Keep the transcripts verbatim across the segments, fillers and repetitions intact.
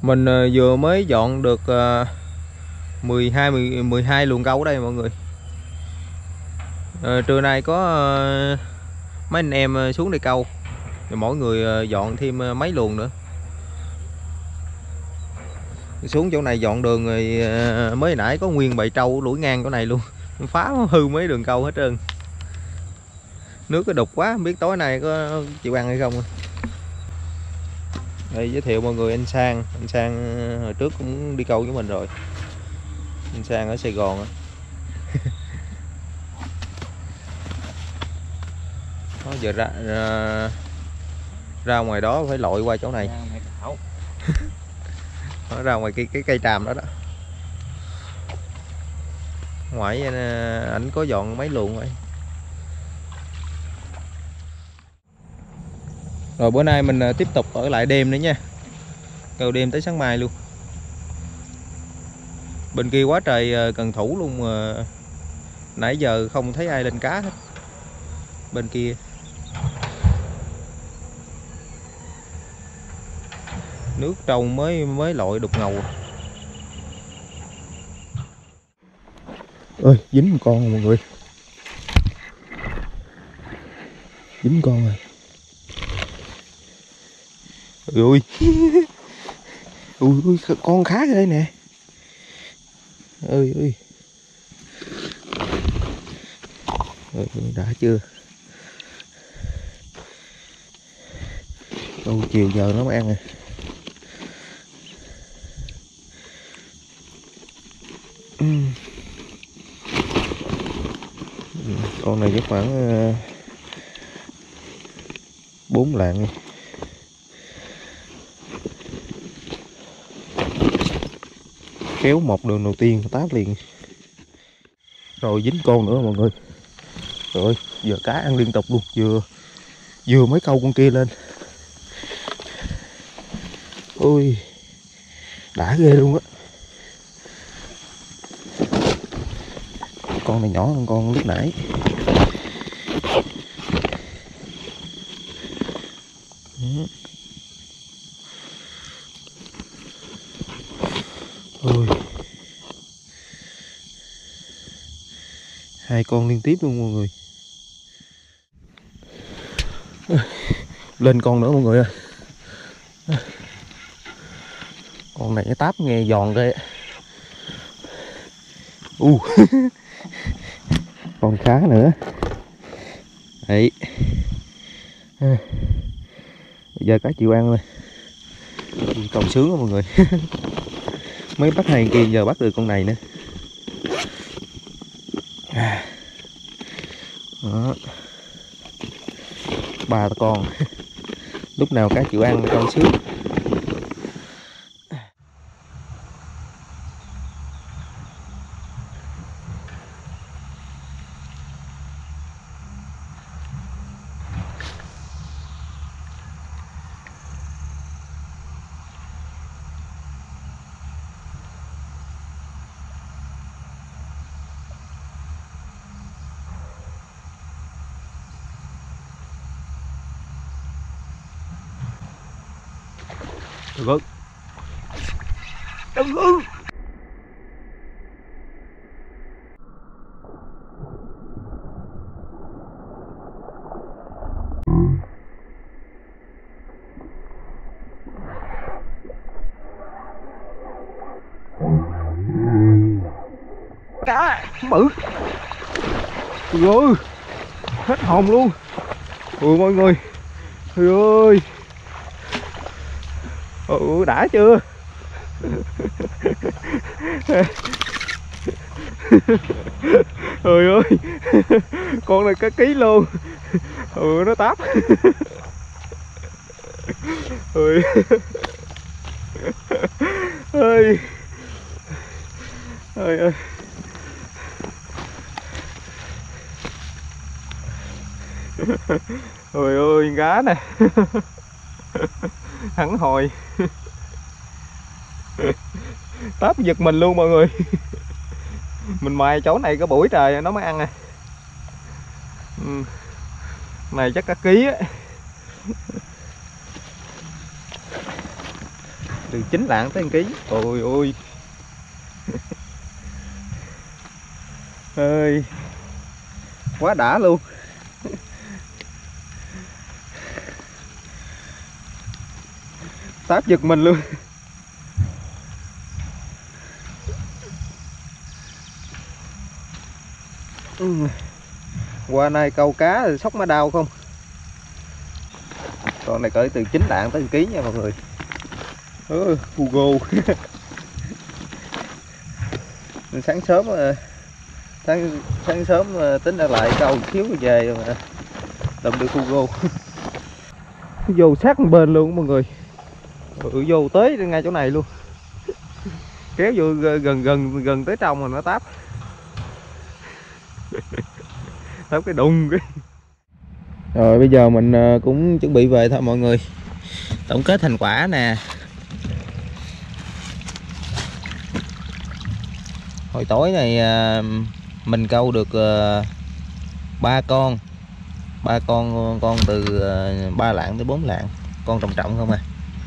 Mình vừa mới dọn được mười hai mười hai luồng câu ở đây mọi người. À, trưa nay có mấy anh em xuống đây câu, rồi mỗi người dọn thêm mấy luồng nữa. Xuống chỗ này dọn đường rồi, mới nãy có nguyên bầy trâu lủi ngang chỗ này luôn, phá hư mấy đường câu hết trơn. Nước cái đục quá, không biết tối nay có chịu ăn hay không. Đây giới thiệu mọi người anh Sang. Anh Sang hồi trước cũng đi câu với mình rồi. Anh Sang ở Sài Gòn. Đó, giờ ra, ra ra ngoài đó phải lội qua chỗ này. Đó, ra ngoài cái cái cây tràm đó đó. Ngoài ảnh có dọn mấy luồng vậy. Rồi bữa nay mình tiếp tục ở lại đêm nữa nha. Câu đêm tới sáng mai luôn. Bên kia quá trời cần thủ luôn mà. Nãy giờ không thấy ai lên cá hết. Bên kia nước trâu mới mới lội đục ngầu. Ơi dính một con rồi mọi người. Dính con rồi. Ui ui ui con khá rồi đây nè. Ơi ơi. Ơi đã chưa. Đâu chiều giờ nó mới ăn rồi. Con này chắc khoảng bốn lạng. Kéo một đường đầu tiên táp liền. Rồi dính con nữa mọi người. Rồi giờ cá ăn liên tục luôn. Vừa vừa mới câu con kia lên. Ôi đã ghê luôn á. Con này nhỏ hơn con lúc nãy. Ôi hai con liên tiếp luôn mọi người. Lên con nữa mọi người ơi. Con này cái táp nghe giòn ghê. u uh. Còn khá nữa đấy. Bây giờ cá chịu ăn rồi. Còn sướng đó mọi người. Mấy bắt hàng kia giờ bắt được con này nữa. Đó. Ba con. Lúc nào cá chịu ăn con sướng. Đừng ưng. Đừng ưng. Cá bự. Ôi hết hồn luôn. Ui mọi người. Ôi ơi. Ừ, đã chưa. Trời ơi. Con này cả ký luôn. Ừ nó táp. Ơi. Ơi. Ơi ơi. Trời ơi cá nè. Thẳng hồi. Táp giật mình luôn mọi người. Mình mài chỗ này có buổi trời nó mới ăn nè. Ừ. Này chắc cả ký á. Từ chín lạng tới một ký. Ôi ôi. Ơi. Quá đã luôn. Táp giật mình luôn. Ừ. Qua nay câu cá thì sóc má đau không. Con này cỡ từ chín lạng tới một ký nha mọi người. Ừ, Hugo. Sáng sớm sáng, sáng sớm tính ra lại câu xíu rồi về mà tầm được Hugo. Vô sát một bên luôn mọi người. Ừ, vô tới ngay chỗ này luôn. Kéo vô gần gần gần tới trong rồi nó táp. Táp cái đùng cái. Rồi bây giờ mình cũng chuẩn bị về thôi mọi người. Tổng kết thành quả nè. Hồi tối này mình câu được ba con. ba con con từ ba lạng tới bốn lạng. Con trọng trọng không à.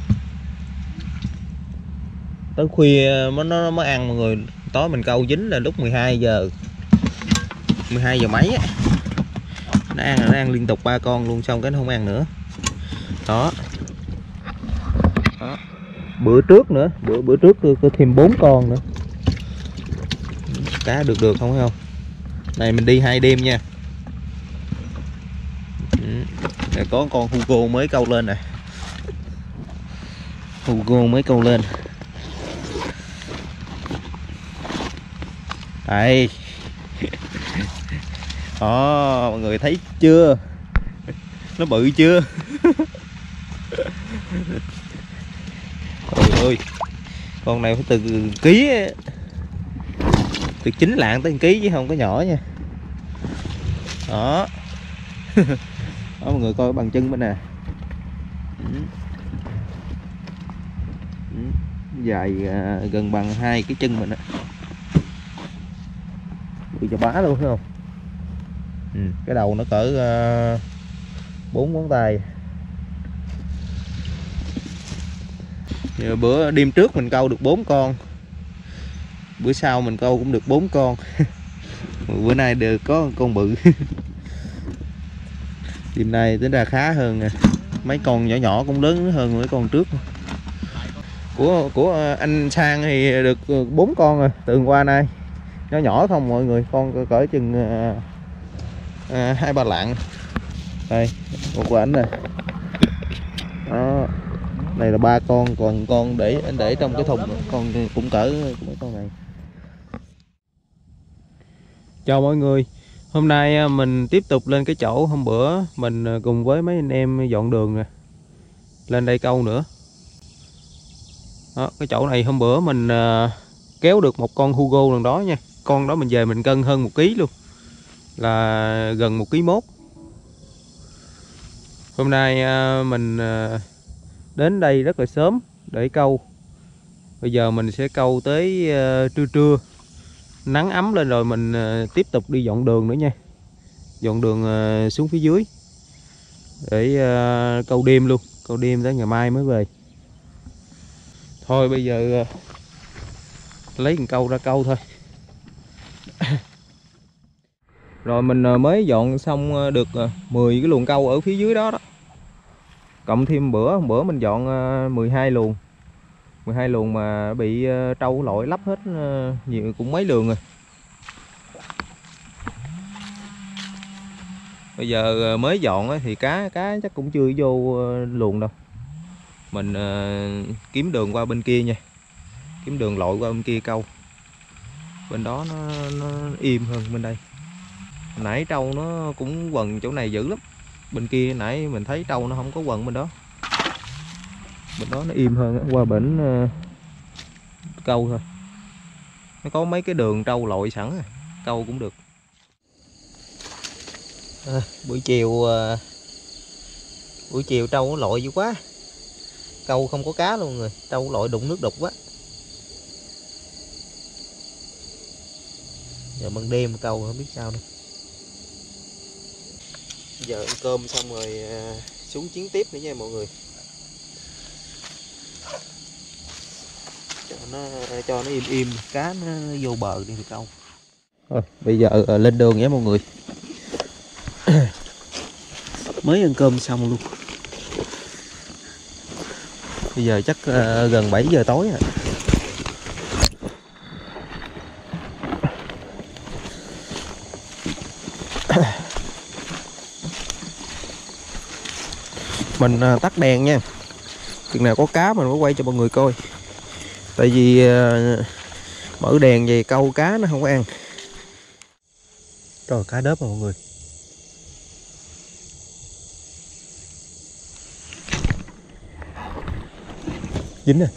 Tới khuya nó nó mới ăn mọi người. Tối mình câu dính là lúc mười hai giờ. mười hai giờ mấy á. Nó ăn nó ăn liên tục ba con luôn, xong cái nó không ăn nữa. Đó. Đó. Bữa trước nữa, bữa bữa trước có thêm bốn con nữa. Cá được được không không? Này mình đi hai đêm nha. Để có con Hugo mới câu lên nè. Hugo mới câu lên. Đây. Đó, mọi người thấy chưa? Nó bự chưa? Ôi ơi. Con này phải từ ký, từ chín lạng tới một ký chứ không có nhỏ nha. Đó. Đó mọi người coi bằng chân bên nè. Dài à, gần bằng hai cái chân mình á. Bị cho bá luôn thấy không? Ừ, cái đầu nó cỡ bốn uh, ngón tay. Giờ bữa đêm trước mình câu được bốn con. Bữa sau mình câu cũng được bốn con. Bữa nay được có con bự. Đêm nay tính ra khá hơn nè. Mấy con nhỏ nhỏ cũng lớn hơn mấy con trước. Của của anh Sang thì được bốn con rồi, từ qua nay. Nhỏ nhỏ không mọi người, con cỡ chừng à, hai ba lạng. Đây, một của ảnh nè. Đó. Này là ba con, còn con để anh để trong cái thùng, con cũng cỡ mấy con này. Chào mọi người. Hôm nay mình tiếp tục lên cái chỗ hôm bữa mình cùng với mấy anh em dọn đường nè. Lên đây câu nữa. Đó, cái chỗ này hôm bữa mình uh, kéo được một con Hugo lần đó nha. Con đó mình về mình cân hơn một ký luôn. Là gần một ký mốt. Hôm nay uh, mình uh, đến đây rất là sớm để câu. Bây giờ mình sẽ câu tới uh, trưa trưa. Nắng ấm lên rồi mình uh, tiếp tục đi dọn đường nữa nha. Dọn đường uh, xuống phía dưới. Để uh, câu đêm luôn. Câu đêm tới ngày mai mới về. Thôi bây giờ uh, lấy một câu ra câu thôi. Rồi mình uh, mới dọn xong uh, được uh, mười cái luồng câu ở phía dưới đó đó. Cộng thêm bữa bữa mình dọn uh, mười hai luồng. mười hai luồng mà bị uh, trâu lội lấp hết uh, nhiều cũng mấy luồng rồi. Bây giờ uh, mới dọn uh, thì cá cá chắc cũng chưa vô uh, luồng đâu. Mình uh, kiếm đường qua bên kia nha. Kiếm đường lội qua bên kia câu. Bên đó nó, nó im hơn bên đây. Nãy trâu nó cũng quần chỗ này dữ lắm. Bên kia nãy mình thấy trâu nó không có quần bên đó. Bên đó nó im hơn, qua bển uh, câu thôi. Nó có mấy cái đường trâu lội sẵn à. Câu cũng được. À, buổi chiều uh, buổi chiều trâu nó lội dữ quá. Câu không có cá luôn rồi. Trâu lội đụng nước đục quá. Giờ ban đêm câu không biết sao đâu. Giờ ăn cơm xong rồi uh, xuống chiến tiếp nữa nha mọi người. nó cho nó im im, cá nó vô bờ đi thì câu. Rồi bây giờ lên đường nhé mọi người. Mới ăn cơm xong luôn. Bây giờ chắc gần bảy giờ tối rồi. Mình tắt đèn nha, chừng nào có cá mình mới quay cho mọi người coi. Tại vì mở đèn về câu cá nó không có ăn. Rồi cá đớp rồi mọi người. Dính nè.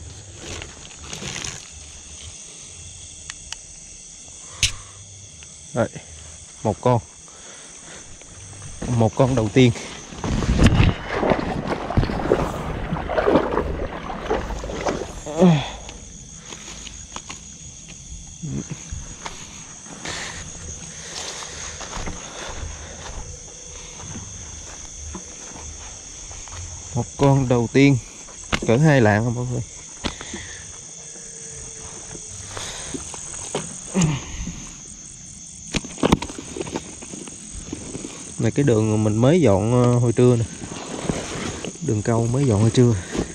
Rồi, một con. Một con đầu tiên. Một con đầu tiên cỡ hai lạng không mọi người. Này cái đường mình mới dọn hồi trưa nè, đường câu mới dọn hồi trưa.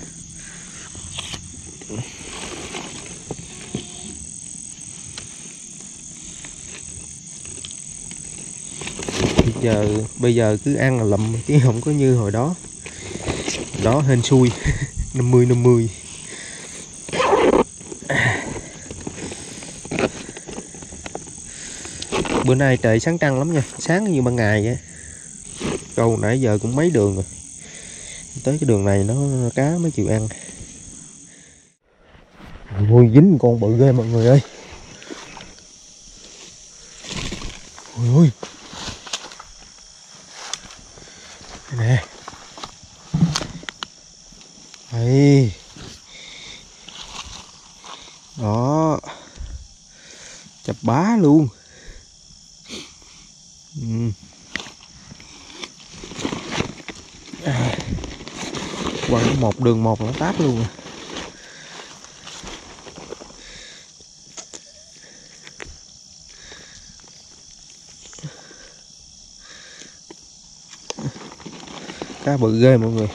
Bây giờ bây giờ cứ ăn là lậm chứ không có như hồi đó. Đó hên xui. năm mươi năm mươi. Bữa nay trời sáng trăng lắm nha, sáng như ban ngày vậy. Câu nãy giờ cũng mấy đường rồi, tới cái đường này nó cá mới chịu ăn. Ôi dính con bự ghê mọi người ơi. Ôi ôi. Đây nè. Đây. Đó. Chập bá luôn. Ừ. À. Quăng một đường một nó táp luôn. Cá bự ghê mọi người.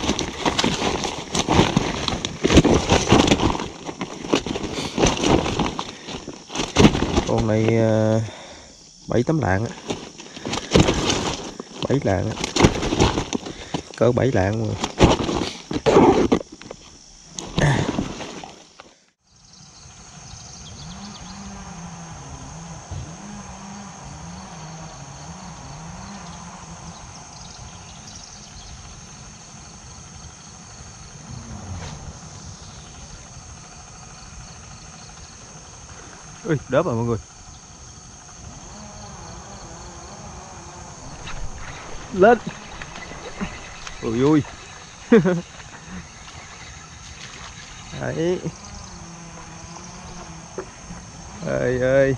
Con này bảy tám lạng á. bảy lạng á. Cỡ bảy lạng rồi. Ui, đớp rồi mọi người. Lên. Ui ui. Đấy. Ơi ơi.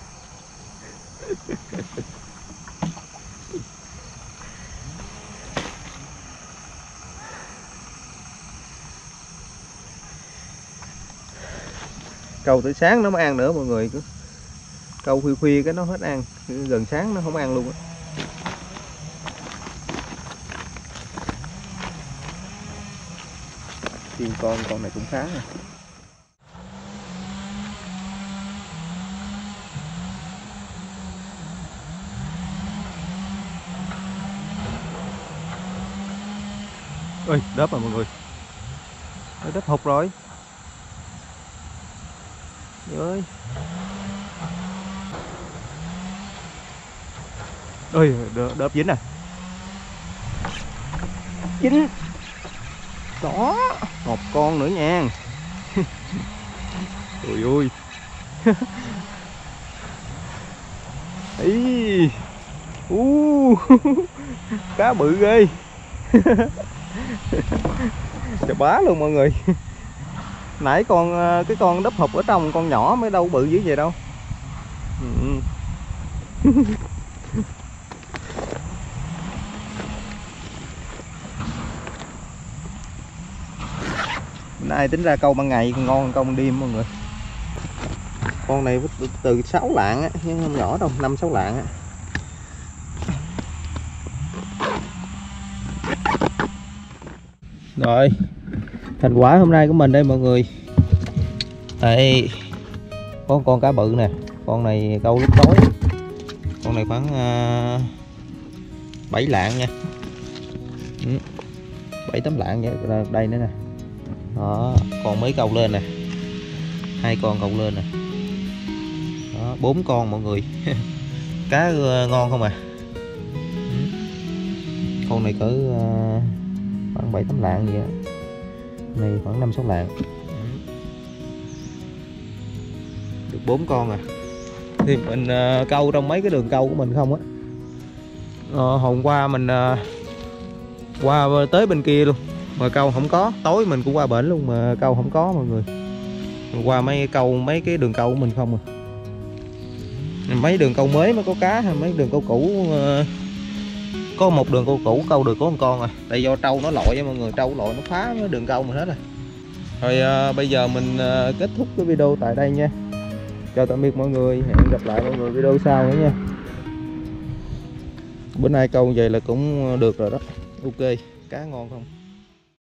Câu tới sáng nó mới ăn nữa mọi người. Câu khuya khuya cái nó hết ăn, gần sáng nó không ăn luôn á. Chim con con này cũng khá nè. Ơi đớp rồi mọi người. Đớp hụt rồi. Ơi. Ơi đớp dính nè. Dính. Đó, một con nữa nha. Ui ui. Ý. Uh. Cá bự ghê. Chà bá luôn mọi người. Nãy con cái con đớp hụt ở trong con nhỏ mới đâu bự dữ vậy đâu. Ừ. Nay tính ra câu ban ngày còn ngon hơn câu ban đêm mọi người. Con này từ, từ sáu lạng á, nhưng không nhỏ đâu, năm sáu lạng á. Rồi, thành quả hôm nay của mình đây mọi người. Đây, có con cá bự nè, con này câu lúc tối. Con này khoảng uh, bảy lạng nha. Ừ, bảy tám lạng vậy, đây nữa nè. Đó, còn mấy câu lên nè. Hai con câu lên nè. Đó, bốn con mọi người. Cá uh, ngon không à. Ừ. Con này cỡ uh, khoảng bảy tám lạng vậy á. Này khoảng năm sáu lạng. Được bốn con à. Thì mình uh, câu trong mấy cái đường câu của mình không á. Ờ, hôm qua mình uh, qua tới bên kia luôn mà câu không có, tối mình cũng qua bển luôn mà câu không có mọi người. Qua mấy câu mấy cái đường câu của mình không à. Mấy đường câu mới mới có cá, hay mấy đường câu cũ uh, có một đường câu cũ câu được có một con à. Tại do trâu nó lội mọi người, trâu lội nó phá cái đường câu mình hết rồi. Rồi uh, bây giờ mình uh, kết thúc cái video tại đây nha. Chào tạm biệt mọi người, hẹn gặp lại mọi người video sau nữa nha. Bữa nay câu vậy là cũng được rồi đó. Ok, cá ngon không?